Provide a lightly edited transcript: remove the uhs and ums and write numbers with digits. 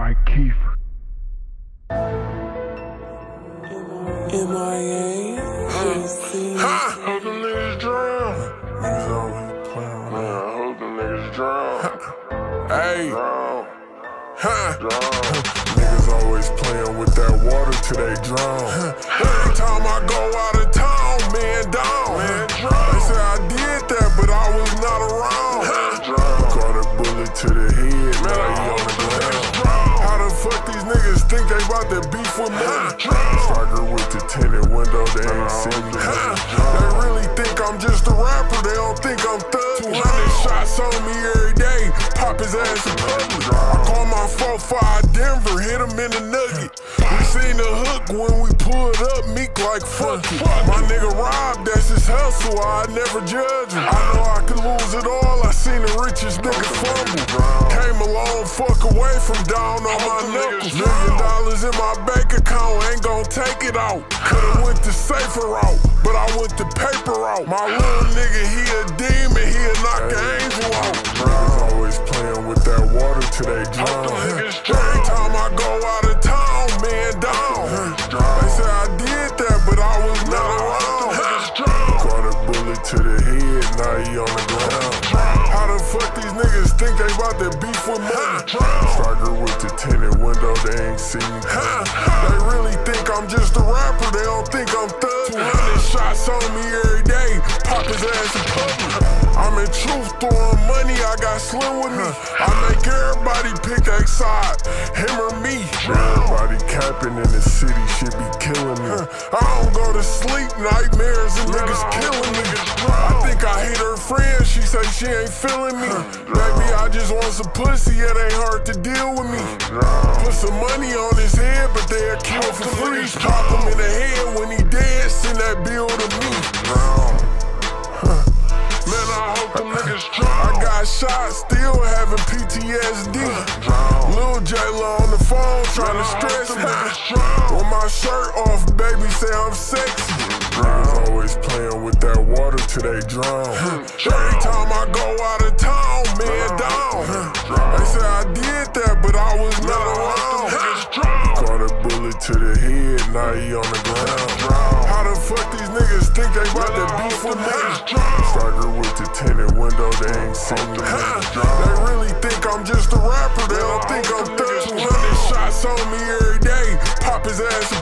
Mike Kiefer. MIA, I hope them niggas drown. Niggas always playing, man. I hope them niggas drown. Hey. Niggas always playing with that water till they drown. Every time I go out of town, man down. They say I did that, but I was not around. Caught a bullet to the head, now he on the ground. How the fuck these niggas think they bout to beef with me? Striker with the tinted window, they ain't seen me. They really think I'm just a rapper, they don't think I'm thug. 200 shots on me every day, pop his ass in public. I call my 4-5 Denver, hit him in the nugget. We seen the hook when we pulled up, meek like fuck it. My nigga Rob, that's his hustle, I never judge him. I know I could lose it all, I seen the richest nigga fumble. Came a long fuck away from down on my knuckles. $1 million in my bank account, ain't gon' take it out. Could've went the safer route, but I went the paper route. My little nigga, he a demon, he'll knock an angel out. Niggas always playing with that water till they drown. Every time I go out of town, man down. They say I did that, but I was not around. Caught a bullet to the head, now he on the ground. How the fuck these niggas think they bout to beef with me? Striker with the tinted window, they ain't seen me. They really think I'm just a rapper, they don't think I'm thug. 200 shots on me every day, pop his ass in public. I'm in truth throwing money, I got Slim with me. I make everybody pick a side, him or me. Everybody capping in the city, shit be killing me. I don't go to sleep, nightmares and niggas killing me. I think I hate her friend, she say she ain't feeling me. Baby, I just want some pussy, it ain't hard to deal with me. Put some money on his head, but they'll kill for free. Pop him in the head when he dead, send that bill to me. Man, I hope them niggas try. I got shot, still having PTSD. Lil J-Lo on the phone trying to stress me. With my shirt off, baby say I'm sexy. Niggas always playing with that water till they drown. Every time I go out of town, man down. They say I did that, but I was not around. Caught a bullet to the head, now he on the ground. How the fuck these niggas think they bout to beef with me? Striker with the tinted window, they ain't seen me. They really think I'm just a rapper, they don't think I'm thug. 200 shots on me every day, pop his ass